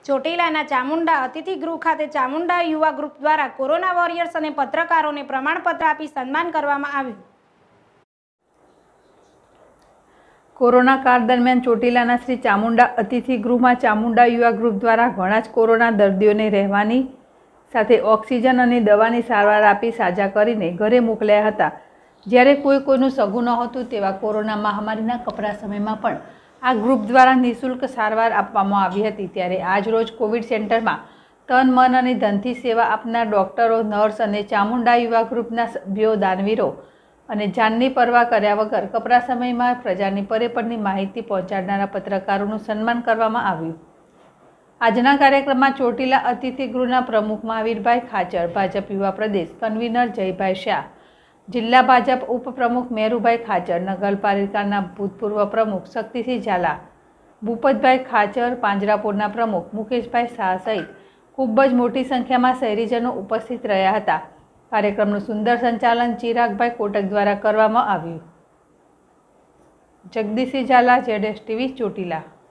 ચોટીલાના ચામુંડા અતિથિગૃહ ખાતે ચામુંડા યુવા ગ્રુપ દ્વારા કોરોના વોરિયર્સ અને પત્રકારોને પ્રમાણપત્ર આપી સન્માન કરવામાં આવ્યું। કોરોના કાળ દરમિયાન ચોટીલાના શ્રી ચામુંડા અતિથિગૃહમાં ચામુંડા યુવા ગ્રુપ દ્વારા ઘણા જ કોરોના દર્દીઓને રહેવાની સાથે ઓક્સિજન અને દવાની સારવાર આપી સાજા કરીને ઘરે મોકલ્યા હતા। જ્યારે કોઈનું સગું નહોતું તેવા કોરોના મહામારીના કપરા સમયમાં પણ આ ગ્રુપ દ્વારા નિઃશુલ્ક સારવાર આપવામાં આવી હતી। ત્યારે આજ રોજ કોવિડ સેન્ટરમાં તન મન અને ધનથી સેવા આપનાર ડૉક્ટરો, નર્સ અને ચામુંડા યુવા ગ્રુપના સભ્યો, દાનવીરો અને જાનની પરવા કર્યા વગર કપરા સમયમાં પ્રજાની પરેપરની માહિતી પહોંચાડનારા પત્રકારોનું સન્માન કરવામાં આવ્યું। આજના કાર્યક્રમમાં ચોટીલા અતિથિગૃહના પ્રમુખ મહાવીરભાઈ ખાચર, ભાજપ યુવા પ્રદેશ કન્વીનર જયભાઈ શાહ, જિલ્લા ભાજપ ઉપપ્રમુખ મેરુભાઈ ખાચર, નગરપાલિકાના ભૂતપૂર્વ પ્રમુખ શક્તિસિંહ ઝાલા, ભૂપતભાઈ ખાચર, પાંજરાપોળના પ્રમુખ મુકેશભાઈ શાહ સહિત ખૂબ જ મોટી સંખ્યામાં શહેરીજનો ઉપસ્થિત રહ્યા હતા। કાર્યક્રમનું સુંદર સંચાલન ચિરાગભાઈ કોટક દ્વારા કરવામાં આવ્યું। જગદીશસિંહ ઝાલા, ZSTV ચોટીલા।